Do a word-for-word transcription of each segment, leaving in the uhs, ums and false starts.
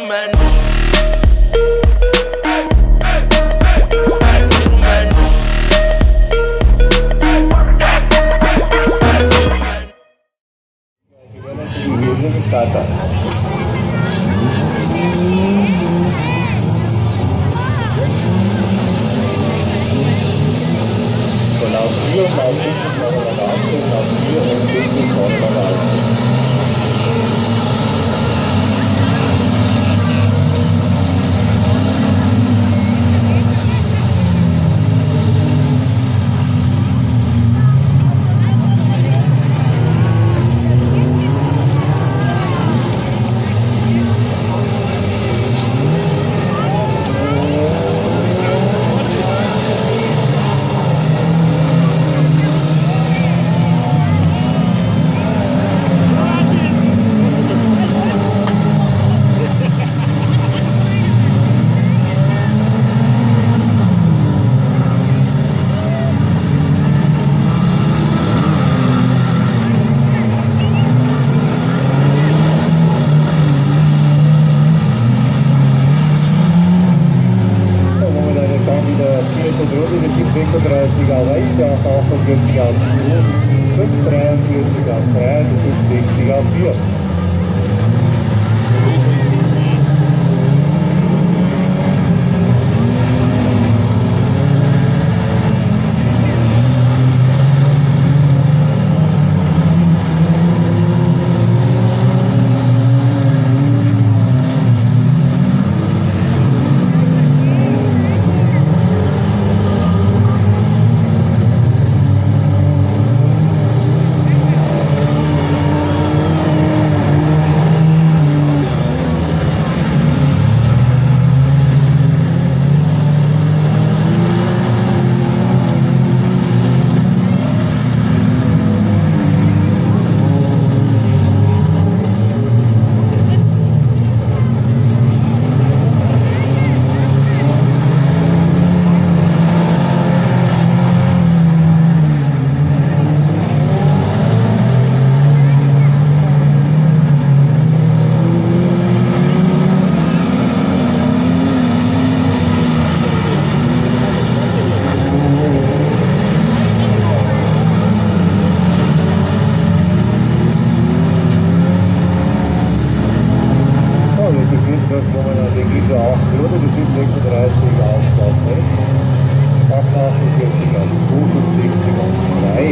man. Starter. So, Lauf vier und Lauf fünf ist noch einmal ausgehen, Lauf vier und fünf ist noch einmal ausgehen. siebenundsechsunddreißig auf Eichsdorf, achtundvierzig auf fünf, dreiundvierzig auf drei, fünfsechzig auf vier. Das momentan der Gitter auch würde, die siebenundsechsunddreißig auf Platz sechs, achtundachtundvierzig auf zwei, fünfsechzig auf drei.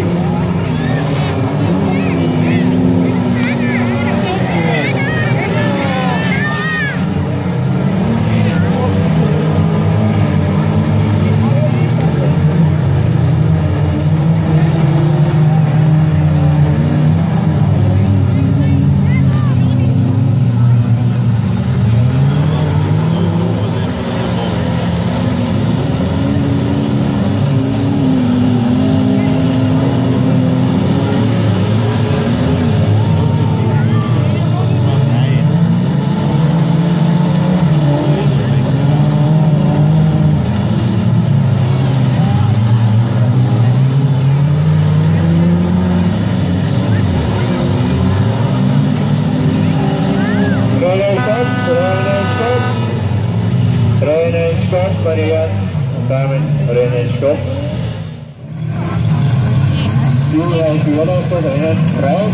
Rennen, Stopp, meine Herren und Damen, Rennen, Stopp. Silberreich Gewährleistung, Rennen frei.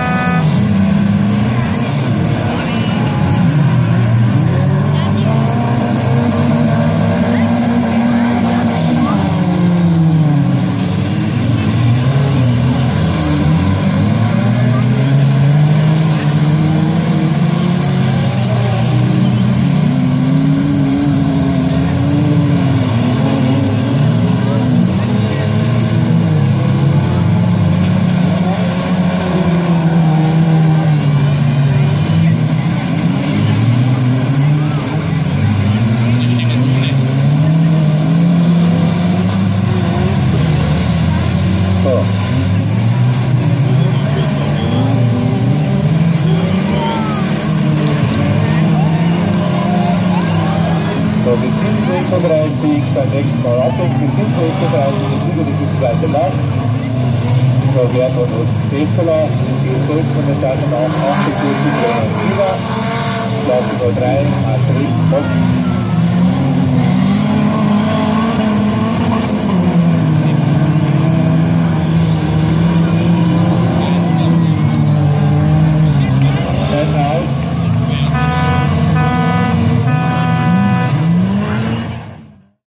Bis siebenundsechsunddreißig beim nächsten Mal abhängen, bis siebenundsechsunddreißig, der Sieger ist jetzt zweiter Lauf. Da werden wir uns Festverlauf, die Volk von der Stadt und auch achtundvierzig Rennen über. Straße null drei, Madrid, Kopf.